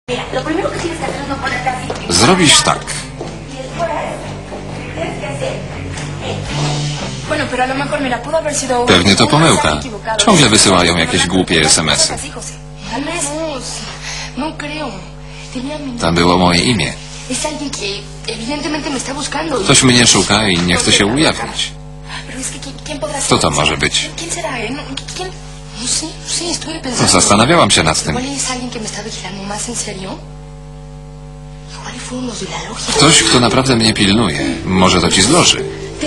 Zrobisz tak. Pewnie to pomyłka. Ciągle wysyłają jakieś głupie SMS-y. Tam było moje imię. Ktoś mnie szuka i nie chce się ujawnić. Kto to może być? Zastanawiałam się nad tym. Ktoś, kto naprawdę mnie pilnuje. Może to ci z loży.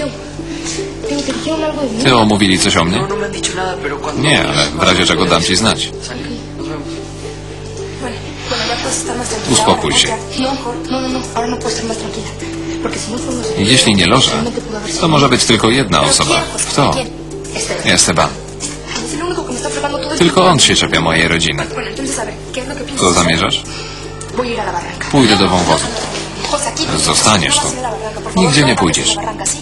Teo, mówili coś o mnie? Nie, ale w razie czego dam ci znać. Uspokój się. Jeśli nie loża, to może być tylko jedna osoba. Kto? Esteban. Tylko on się czepia mojej rodziny. Co zamierzasz? Pójdę do wąwozu. Zostaniesz tu. Nigdzie nie pójdziesz.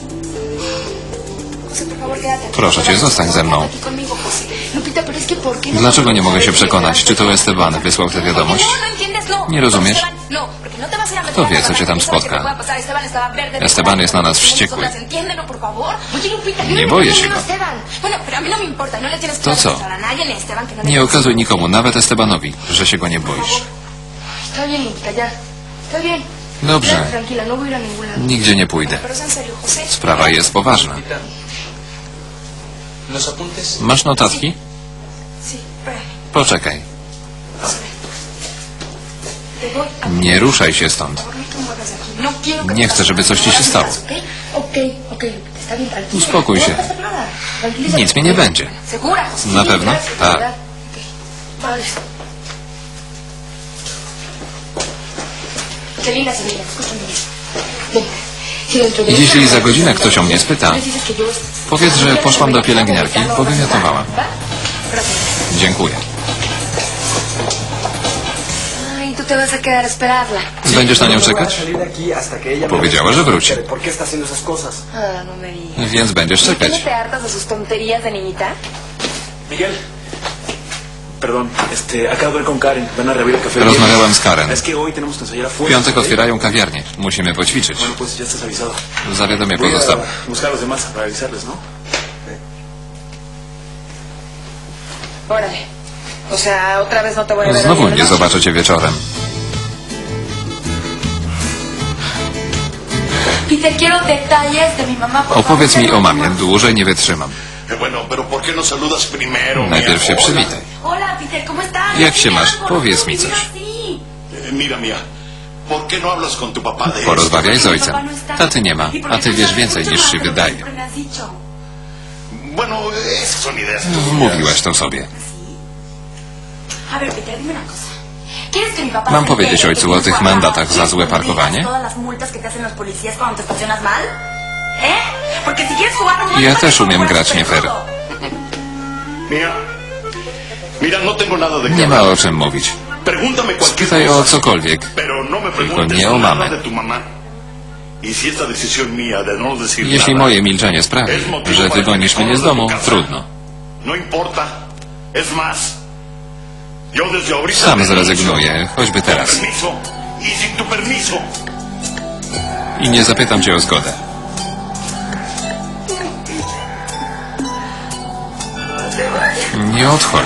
Proszę cię, zostań ze mną. Dlaczego nie mogę się przekonać, czy to Esteban wysłał tę wiadomość? Nie rozumiesz? Kto wie, co cię tam spotka? Esteban jest na nas wściekły. Nie boję się go. To co? Nie okazuj nikomu, nawet Estebanowi, że się go nie boisz. Dobrze. Nigdzie nie pójdę. Sprawa jest poważna. Masz notatki? Poczekaj. Nie ruszaj się stąd. Nie chcę, żeby coś ci się stało. Uspokój się. Nic mi nie będzie. Na pewno? Tak. Jeśli za godzinę ktoś o mnie spyta, powiedz, że poszłam do pielęgniarki, bo wymiotowałam. Dziękuję. Będziesz na nią czekać? Powiedziała, że wróci. Więc będziesz czekać. Rozmawiałem z Karen. W piątek otwierają kawiarnię. Musimy poćwiczyć. Zawiadomię pozostałych. Znowu nie zobaczę cię wieczorem. Opowiedz mi o mamie. Dłużej nie wytrzymam. Najpierw się przywitaj. Jak się masz? Powiedz mi coś. Porozmawiaj z ojcem. Taty nie ma, a ty wiesz więcej niż się wydaje. Wmówiłaś to sobie. Mam powiedzieć ojcu o tych mandatach za złe parkowanie? Ja też umiem grać nie fair. Nie ma o czym mówić. Spytaj o cokolwiek, tylko nie o mamę. Jeśli moje milczenie sprawi, że wygonisz mnie z domu, trudno. Sam zrezygnuję, choćby teraz. I nie zapytam cię o zgodę. Nie odchodź.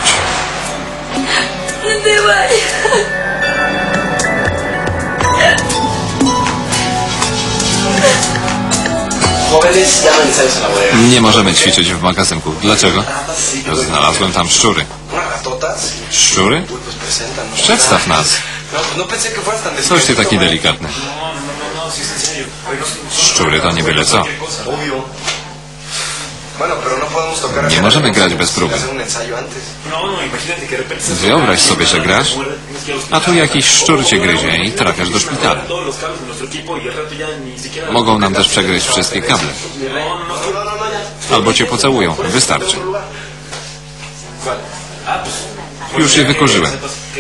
Nie możemy ćwiczyć w magazynku. Dlaczego? Znalazłem tam szczury. Szczury? Przedstaw nas. Coś ty taki delikatny. Szczury to nie byle co. Nie możemy grać bez próby. Wyobraź sobie, że grasz, a tu jakiś szczur cię gryzie i trafiasz do szpitala. Mogą nam też przegryźć wszystkie kable. Albo cię pocałują. Wystarczy. Już je wykurzyłem.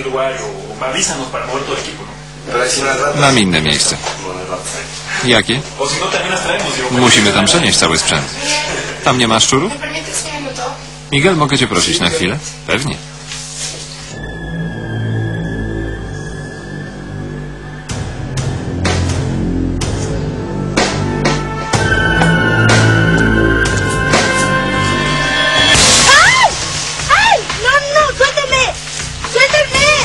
Mam inne miejsce. Jakie? Musimy tam przenieść cały sprzęt. Tam nie ma szczurów? Miguel, mogę cię prosić na chwilę? Pewnie.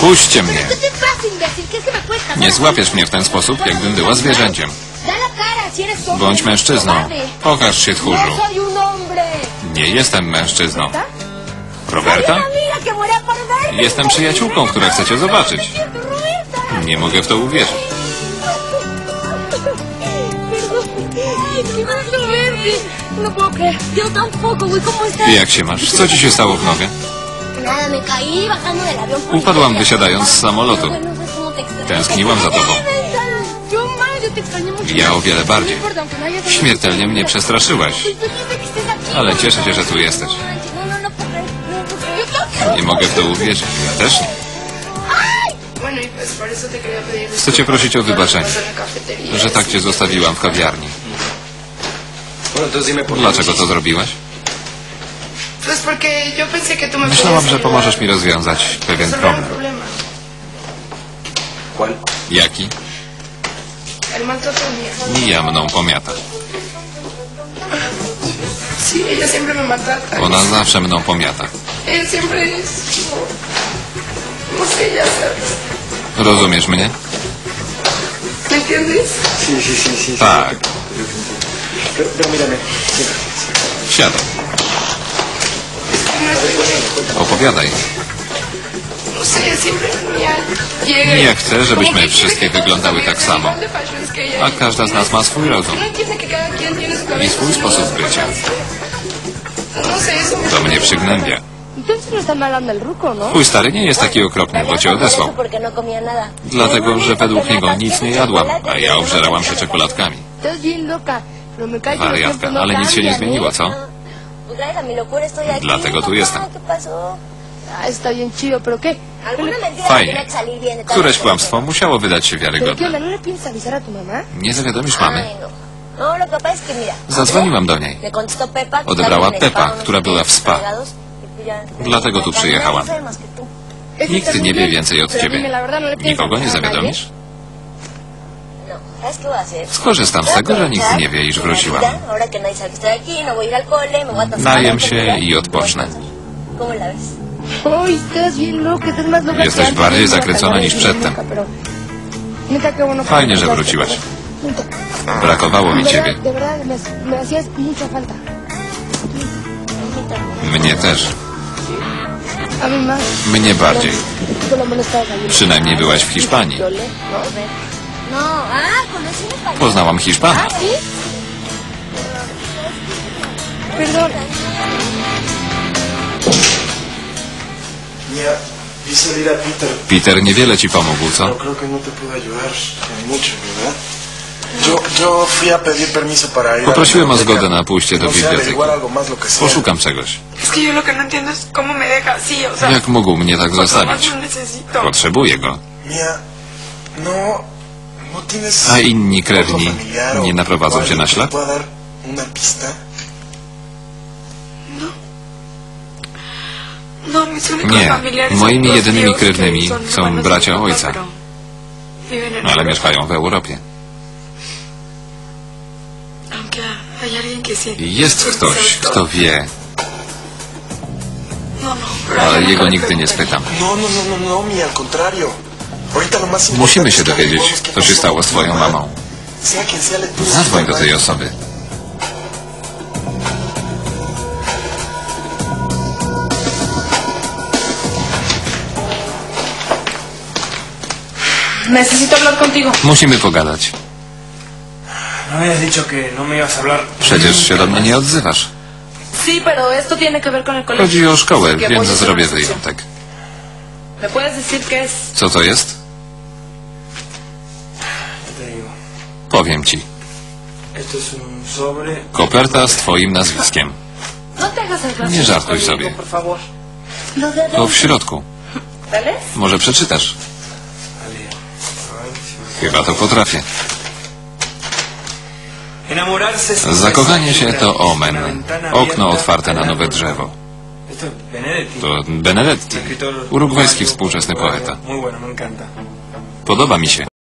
Puśćcie mnie! Nie złapiesz mnie w ten sposób, jakbym była zwierzęciem. Bądź mężczyzną. Pokaż się, tchórzu. Nie jestem mężczyzną. Roberta? Jestem przyjaciółką, która chce cię zobaczyć. Nie mogę w to uwierzyć. Jak się masz? Co ci się stało w nogę? Upadłam wysiadając z samolotu. Tęskniłam za tobą. Ja o wiele bardziej. Śmiertelnie mnie przestraszyłaś. Ale cieszę się, że tu jesteś. Nie mogę w to uwierzyć. Ja też nie. Chcę cię prosić o wybaczenie, że tak cię zostawiłam w kawiarni. Dlaczego to zrobiłaś? Myślałam, że pomożesz mi rozwiązać pewien problem. Jaki? Mija mną pomiata. Ona zawsze mną pomiata. Rozumiesz mnie? Tak. Siadaj. Opowiadaj. Ja chcę, żebyśmy wszystkie wyglądały tak samo. A każda z nas ma swój rozum i swój sposób bycia. To mnie przygnębia. Twój stary nie jest taki okropny, bo cię odesłał. Dlatego, że według niego nic nie jadłam, a ja obżerałam się czekoladkami. Wariatka, ale nic się nie zmieniło, co? Dlatego tu jestem. Fajnie. Któreś kłamstwo musiało wydać się wiarygodne. Nie zawiadomisz mamy? Zadzwoniłam do niej. Odebrała Pepa, która była w spa. Dlatego tu przyjechałam. Nikt nie wie więcej od ciebie. Nikogo nie zawiadomisz? Skorzystam z tego, że nikt nie wie, iż wróciłam. Najem się i odpocznę. Jesteś bardziej zakręcona niż przedtem. Fajnie, że wróciłaś. Brakowało mi ciebie. Mnie też. Mnie bardziej. Przynajmniej byłaś w Hiszpanii. Poznałam Hiszpana. Peter niewiele ci pomógł, co? Poprosiłem o zgodę na pójście do biblioteki. Poszukam czegoś. Jak mógł mnie tak zostawić? Potrzebuję go. A inni krewni nie naprowadzą cię na ślad? Nie. Moimi jedynymi krewnymi są bracia ojca. Ale mieszkają w Europie. Jest ktoś, kto wie. Ale jego nigdy nie spytam. Musimy się dowiedzieć, co się stało z twoją mamą. Zadzwoń do tej osoby. Musimy pogadać. Przecież się do mnie nie odzywasz. Chodzi o szkołę, więc zrobię wyjątek. Co to jest? Powiem ci. Koperta z twoim nazwiskiem. Nie żartuj sobie. To w środku. Może przeczytasz? Chyba to potrafię. Zakochanie się to omen. Okno otwarte na nowe drzewo. To Benedetti, urugwajski współczesny poeta. Podoba mi się.